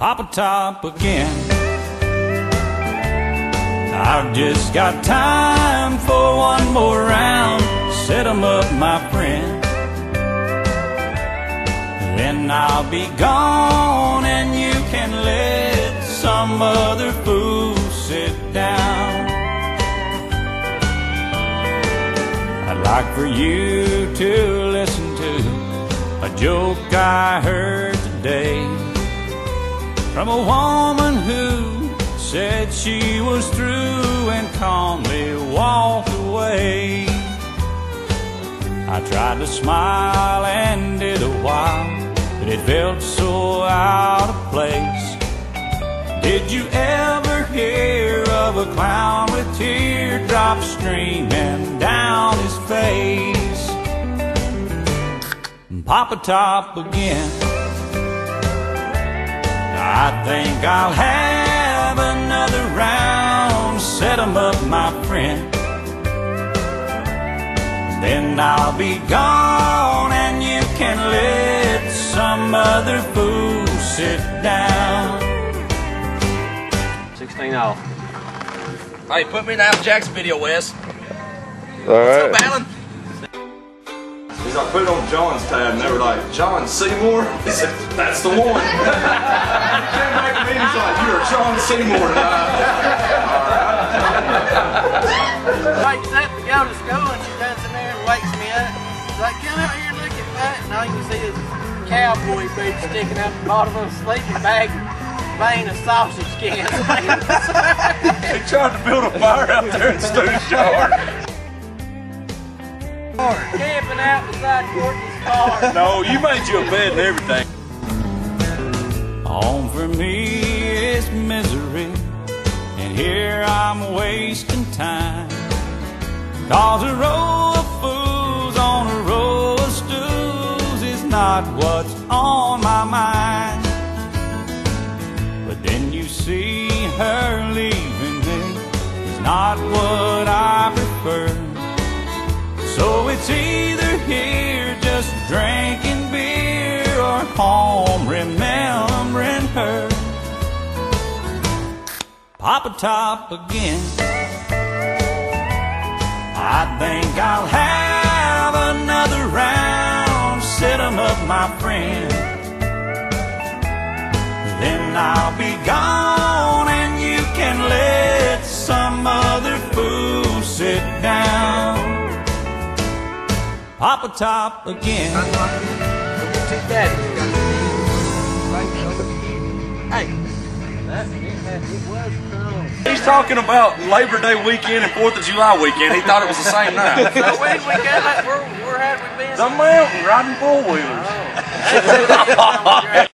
Papa Top again. I've just got time for one more round. Set 'em up, my friend. Then I'll be gone and you can let some other fool sit down. I'd like for you to listen to a joke I heard today from a woman who said she was through and calmly walked away. I tried to smile and did a while, but it felt so out of place. Did you ever hear of a clown with teardrops streaming down his face? Papa Top again. I think I'll have another round. Set 'em up, my friend. Then I'll be gone and you can let some other fool sit down. 16 off. Hey, put me in the Al Jackson video, Wes. Alright. What's up, Alan? He's like, put it on John's tab, and they were like, John Seymour? He said, that's the one. He came back to me and he's like, you're John Seymour tonight. Wakes up to go to school and she comes in there and wakes me up. She's like, come out here and look at that. And all you can see is cowboy boots sticking out the bottom of a sleeping bag, vein of sausage skins. He tried to build a fire out there in Stu's yard. Camping out beside Courtney's car. No, you made you a bed and everything. Home for me is misery, and here I'm wasting time. 'Cause a row of fools on a row of stools is not what's on my mind. But then you see her leaving me is not what I prefer. So it's either here just drinking beer or home remembering her. Papa Top again. I think I'll have another round. Set 'em up, my friend. Then I'll be gone and you can let some other fool sit down. Papa Top again. Hey, He's talking about Labor Day weekend and 4th of July weekend. He thought it was the same night. so where had we been? The mountain riding 4-wheelers. Oh.